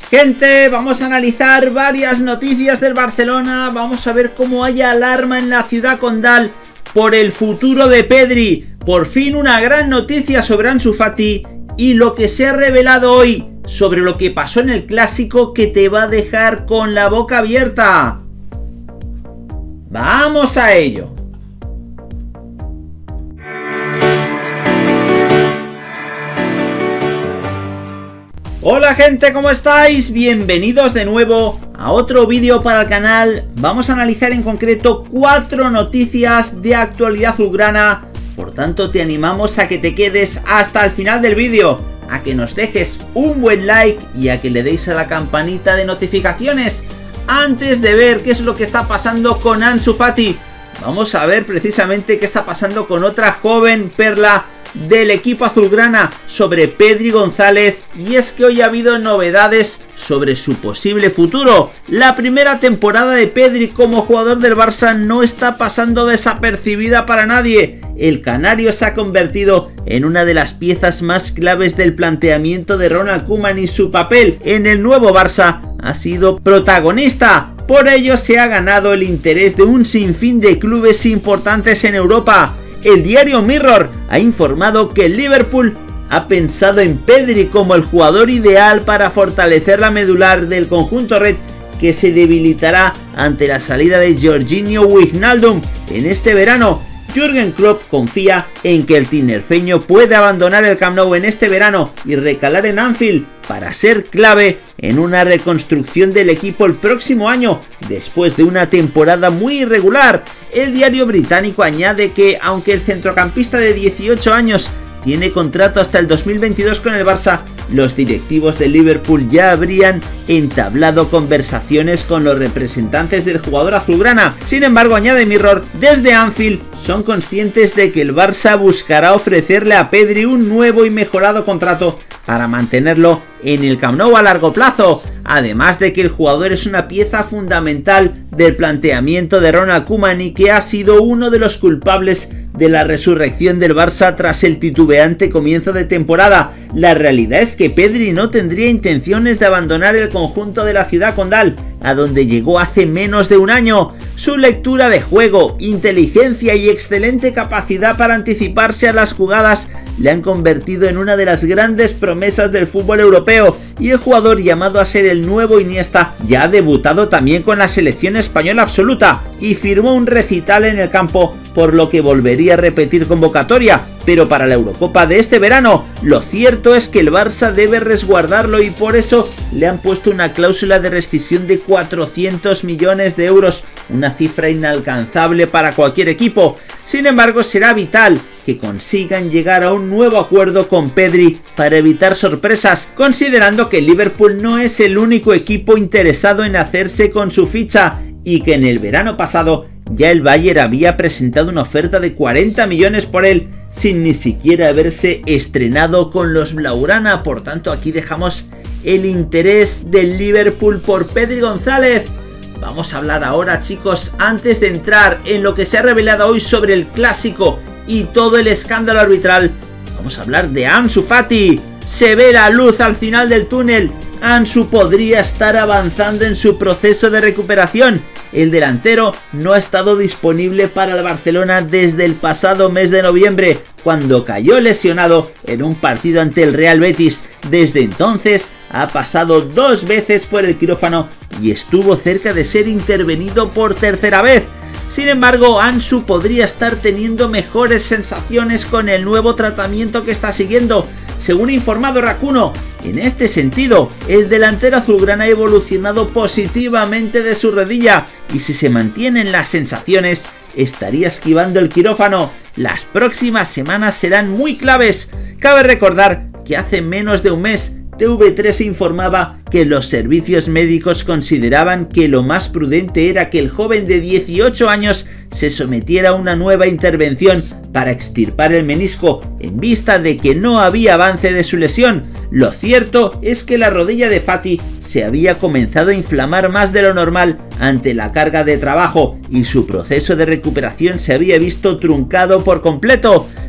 Gente, vamos a analizar varias noticias del Barcelona. Vamos a ver cómo hay alarma en la ciudad condal por el futuro de Pedri. Por fin una gran noticia sobre Ansu Fati y lo que se ha revelado hoy sobre lo que pasó en el Clásico, que te va a dejar con la boca abierta. ¡Vamos a ello! Hola gente, ¿cómo estáis? Bienvenidos de nuevo a otro vídeo para el canal. Vamos a analizar en concreto 4 noticias de actualidad azulgrana. Por tanto, te animamos a que te quedes hasta el final del vídeo, a que nos dejes un buen like y a que le deis a la campanita de notificaciones. Antes de ver qué es lo que está pasando con Ansu Fati, vamos a ver precisamente qué está pasando con otra joven perla del equipo azulgrana, sobre Pedri González. Y es que hoy ha habido novedades sobre su posible futuro. La primera temporada de Pedri como jugador del Barça no está pasando desapercibida para nadie. El canario se ha convertido en una de las piezas más claves del planteamiento de Ronald Koeman, y su papel en el nuevo Barça ha sido protagonista. Por ello se ha ganado el interés de un sinfín de clubes importantes en Europa. El diario Mirror ha informado que el Liverpool ha pensado en Pedri como el jugador ideal para fortalecer la medular del conjunto red, que se debilitará ante la salida de Georginio Wijnaldum en este verano. Jürgen Klopp confía en que el tinerfeño puede abandonar el Camp Nou en este verano y recalar en Anfield para ser clave en una reconstrucción del equipo el próximo año, después de una temporada muy irregular. El diario británico añade que, aunque el centrocampista de 18 años tiene contrato hasta el 2022 con el Barça, los directivos de Liverpool ya habrían entablado conversaciones con los representantes del jugador azulgrana. Sin embargo, añade Mirror, desde Anfield son conscientes de que el Barça buscará ofrecerle a Pedri un nuevo y mejorado contrato para mantenerlo en el Camp Nou a largo plazo, además de que el jugador es una pieza fundamental del planteamiento de Ronald Koeman y que ha sido uno de los culpables de la resurrección del Barça tras el titubeante comienzo de temporada. La realidad es que Pedri no tendría intenciones de abandonar el conjunto de la ciudad condal, a donde llegó hace menos de un año. Su lectura de juego, inteligencia y excelente capacidad para anticiparse a las jugadas le han convertido en una de las grandes promesas del fútbol europeo, y el jugador, llamado a ser el nuevo Iniesta, ya ha debutado también con la selección española absoluta y firmó un recital en el campo, por lo que volvería a repetir convocatoria, pero para la Eurocopa de este verano. Lo cierto es que el Barça debe resguardarlo y por eso le han puesto una cláusula de rescisión de 400 millones de euros, una cifra inalcanzable para cualquier equipo. Sin embargo, será vital que consigan llegar a un nuevo acuerdo con Pedri para evitar sorpresas, considerando que Liverpool no es el único equipo interesado en hacerse con su ficha y que en el verano pasado ya el Bayern había presentado una oferta de 40 millones por él, sin ni siquiera haberse estrenado con los blaugrana. Por tanto, aquí dejamos el interés del Liverpool por Pedri González. Vamos a hablar ahora, chicos, antes de entrar en lo que se ha revelado hoy sobre el Clásico y todo el escándalo arbitral, vamos a hablar de Ansu Fati. Se ve la luz al final del túnel. Ansu podría estar avanzando en su proceso de recuperación. El delantero no ha estado disponible para el Barcelona desde el pasado mes de noviembre, cuando cayó lesionado en un partido ante el Real Betis. Desde entonces ha pasado 2 veces por el quirófano y estuvo cerca de ser intervenido por tercera vez. Sin embargo, Ansu podría estar teniendo mejores sensaciones con el nuevo tratamiento que está siguiendo, según ha informado Rakuno. En este sentido, el delantero azulgrana ha evolucionado positivamente de su rodilla y, si se mantienen las sensaciones, estaría esquivando el quirófano. Las próximas semanas serán muy claves. Cabe recordar que hace menos de un mes TV3 informaba que los servicios médicos consideraban que lo más prudente era que el joven de 18 años se sometiera a una nueva intervención para extirpar el menisco, en vista de que no había avance de su lesión. Lo cierto es que la rodilla de Fati se había comenzado a inflamar más de lo normal ante la carga de trabajo y su proceso de recuperación se había visto truncado por completo.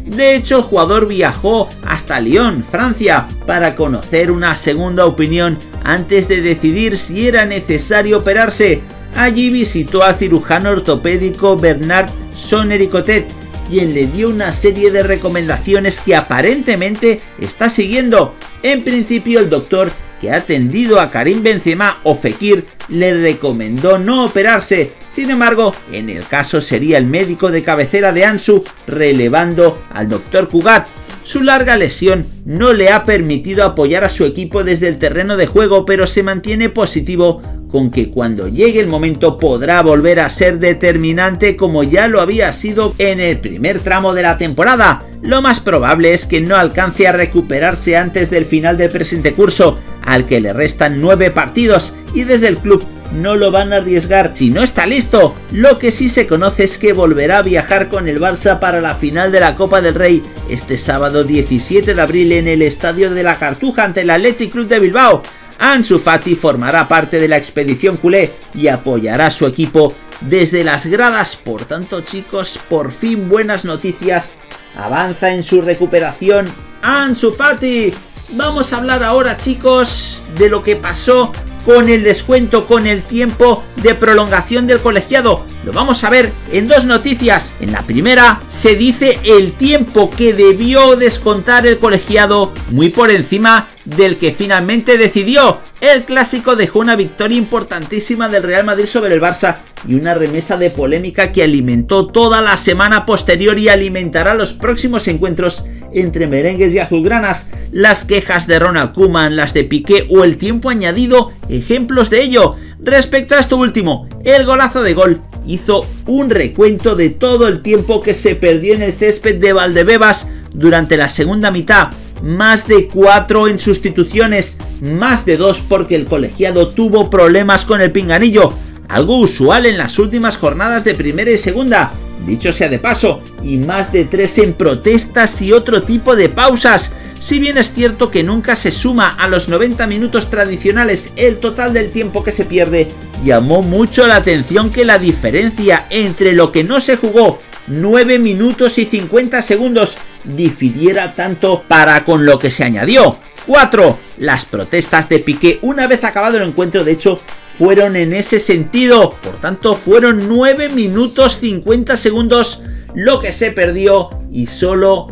De hecho, el jugador viajó hasta Lyon, Francia, para conocer una segunda opinión antes de decidir si era necesario operarse. Allí visitó al cirujano ortopédico Bernard Sonericotet, quien le dio una serie de recomendaciones que aparentemente está siguiendo. En principio, el doctor que ha atendido a Karim Benzema o Fekir le recomendó no operarse. Sin embargo, en el caso sería el médico de cabecera de Ansu relevando al doctor Cugat. Su larga lesión no le ha permitido apoyar a su equipo desde el terreno de juego, pero se mantiene positivo con que cuando llegue el momento podrá volver a ser determinante como ya lo había sido en el primer tramo de la temporada. Lo más probable es que no alcance a recuperarse antes del final del presente curso, al que le restan 9 partidos, y desde el club no lo van a arriesgar si no está listo. Lo que sí se conoce es que volverá a viajar con el Barça para la final de la Copa del Rey este sábado 17 de abril en el Estadio de la Cartuja ante el Athletic Club de Bilbao. Ansu Fati formará parte de la expedición culé y apoyará a su equipo desde las gradas. Por tanto, chicos, por fin buenas noticias. Avanza en su recuperación Ansu Fati. Vamos a hablar ahora, chicos, de lo que pasó con el descuento, con el tiempo de prolongación del colegiado. Lo vamos a ver en dos noticias. En la primera se dice el tiempo que debió descontar el colegiado, muy por encima del que finalmente decidió. El clásico dejó una victoria importantísima del Real Madrid sobre el Barça y una remesa de polémica que alimentó toda la semana posterior y alimentará los próximos encuentros entre merengues y azulgranas. Las quejas de Ronald Koeman, las de Piqué o el tiempo añadido, ejemplos de ello. Respecto a esto último, el golazo de gol hizo un recuento de todo el tiempo que se perdió en el césped de Valdebebas durante la segunda mitad. Más de 4 en sustituciones, más de 2 porque el colegiado tuvo problemas con el pinganillo, algo usual en las últimas jornadas de primera y segunda, dicho sea de paso, y más de 3 en protestas y otro tipo de pausas. Si bien es cierto que nunca se suma a los 90 minutos tradicionales el total del tiempo que se pierde, llamó mucho la atención que la diferencia entre lo que no se jugó, 9 minutos y 50 segundos, difiriera tanto para con lo que se añadió. 4. Las protestas de Piqué una vez acabado el encuentro, de hecho, fueron en ese sentido. Por tanto, fueron 9 minutos 50 segundos lo que se perdió y solo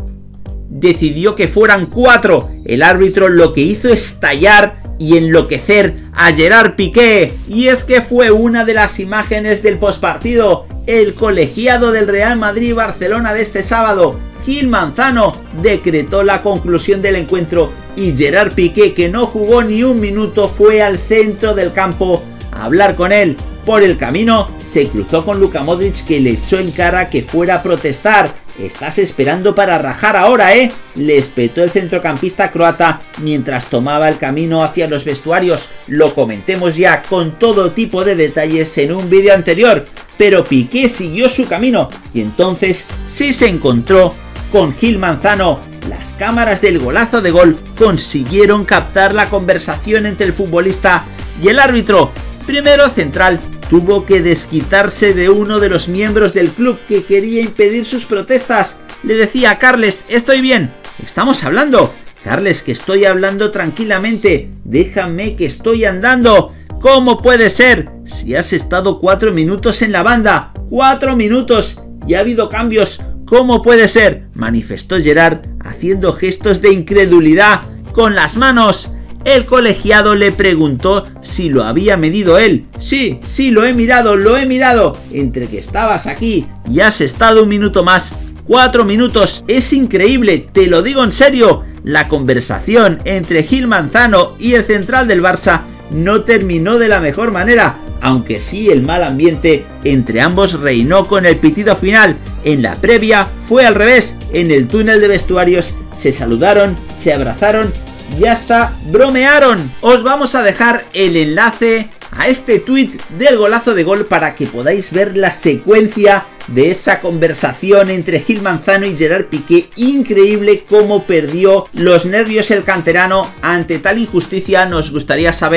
decidió que fueran 4. El árbitro lo que hizo es tallar y enloquecer a Gerard Piqué. Y es que fue una de las imágenes del postpartido. El colegiado del Real Madrid-Barcelona de este sábado, Gil Manzano, decretó la conclusión del encuentro y Gerard Piqué, que no jugó ni un minuto, fue al centro del campo a hablar con él. Por el camino se cruzó con Luka Modric, que le echó en cara que fuera a protestar. «Estás esperando para rajar ahora, ¿eh?», le espetó el centrocampista croata mientras tomaba el camino hacia los vestuarios. Lo comentemos ya con todo tipo de detalles en un vídeo anterior, pero Piqué siguió su camino y entonces sí se encontró con Gil Manzano. Las cámaras del golazo de gol consiguieron captar la conversación entre el futbolista y el árbitro. Primero, central tuvo que desquitarse de uno de los miembros del club que quería impedir sus protestas. Le decía: «Carles, estoy bien, estamos hablando. Carles, que estoy hablando tranquilamente. Déjame que estoy andando. ¿Cómo puede ser? Si has estado 4 minutos en la banda. 4 minutos y ha habido cambios. ¿Cómo puede ser?», manifestó Gerard haciendo gestos de incredulidad con las manos. El colegiado le preguntó si lo había medido él. «Sí, lo he mirado. Entre que estabas aquí y has estado un minuto más, 4 minutos. Es increíble, te lo digo en serio». La conversación entre Gil Manzano y el central del Barça no terminó de la mejor manera, aunque sí el mal ambiente entre ambos reinó con el pitido final. En la previa fue al revés. En el túnel de vestuarios se saludaron, se abrazaron y hasta bromearon. Os vamos a dejar el enlace a este tuit del golazo de gol para que podáis ver la secuencia de esa conversación entre Gil Manzano y Gerard Piqué. Increíble cómo perdió los nervios el canterano ante tal injusticia. Nos gustaría saber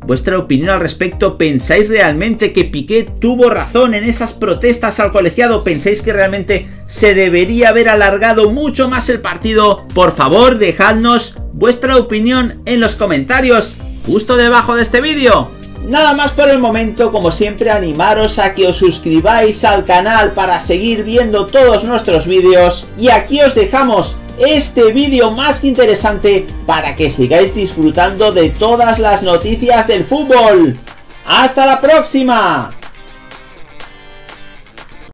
vuestra opinión al respecto. ¿Pensáis realmente que Piqué tuvo razón en esas protestas al colegiado? ¿Pensáis que realmente se debería haber alargado mucho más el partido? Por favor, dejadnos vuestra opinión en los comentarios justo debajo de este vídeo. Nada más por el momento, como siempre animaros a que os suscribáis al canal para seguir viendo todos nuestros vídeos, y aquí os dejamos este vídeo más que interesante para que sigáis disfrutando de todas las noticias del fútbol. ¡Hasta la próxima!